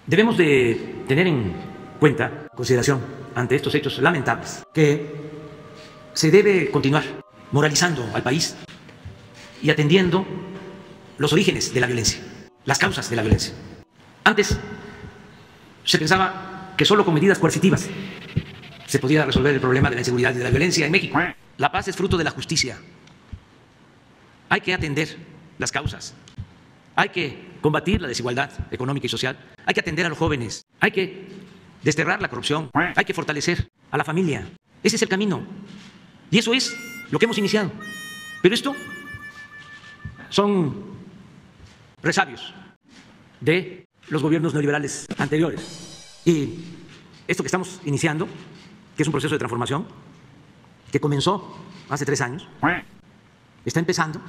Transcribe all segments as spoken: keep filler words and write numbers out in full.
Debemos de tener en cuenta, consideración, ante estos hechos lamentables, que se debe continuar moralizando al país y atendiendo los orígenes de la violencia, las causas de la violencia. Antes se pensaba que solo con medidas coercitivas se podía resolver el problema de la inseguridad y de la violencia en México. La paz es fruto de la justicia. Hay que atender las causas. Hay que combatir la desigualdad económica y social. Hay que atender a los jóvenes. Hay que desterrar la corrupción. Hay que fortalecer a la familia. Ese es el camino. Y eso es lo que hemos iniciado. Pero esto son resabios de los gobiernos neoliberales anteriores. Y esto que estamos iniciando, que es un proceso de transformación, que comenzó hace tres años, está empezando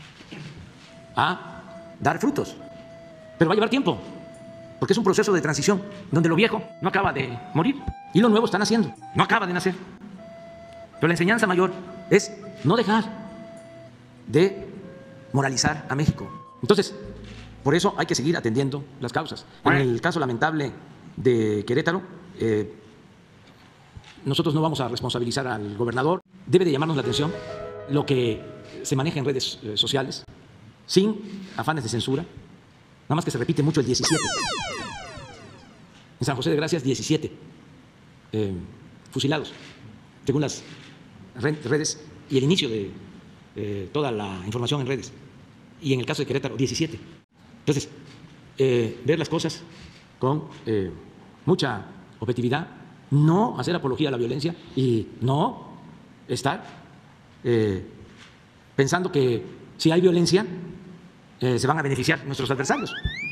a dar frutos. Pero va a llevar tiempo, porque es un proceso de transición, donde lo viejo no acaba de morir y lo nuevo está naciendo, no acaba de nacer. Pero la enseñanza mayor es no dejar de moralizar a México. Entonces, por eso hay que seguir atendiendo las causas. En el caso lamentable de Querétaro, eh, nosotros no vamos a responsabilizar al gobernador. Debe de llamarnos la atención lo que se maneja en redes eh, sociales, sin afanes de censura, nada más que se repite mucho el diecisiete. En San José de Gracias, diecisiete eh, fusilados, según las redes y el inicio de eh, toda la información en redes. Y en el caso de Querétaro, diecisiete. Entonces, eh, ver las cosas con eh, mucha objetividad, no hacer apología a la violencia y no estar eh, pensando que si hay violencia eh, se van a beneficiar nuestros adversarios.